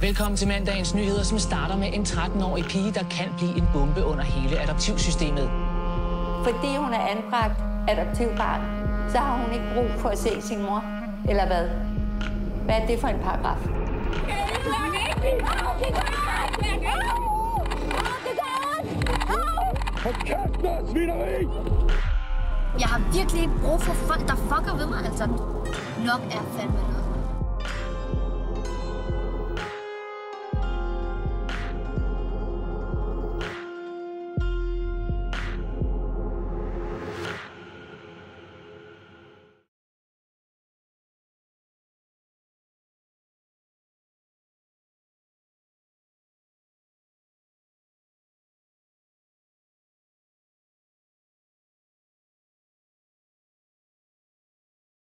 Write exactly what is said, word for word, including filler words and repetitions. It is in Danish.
Velkommen til mandagens nyheder, som starter med en tretten-årig pige, der kan blive en bombe under hele adoptivsystemet. Fordi hun er anbragt adoptivbarn, så har hun ikke brug for at se sin mor, eller hvad? Hvad er det for en paragraf? Jeg har virkelig ikke brug for folk, der fucker ved mig, altså. Nok er fandme noget.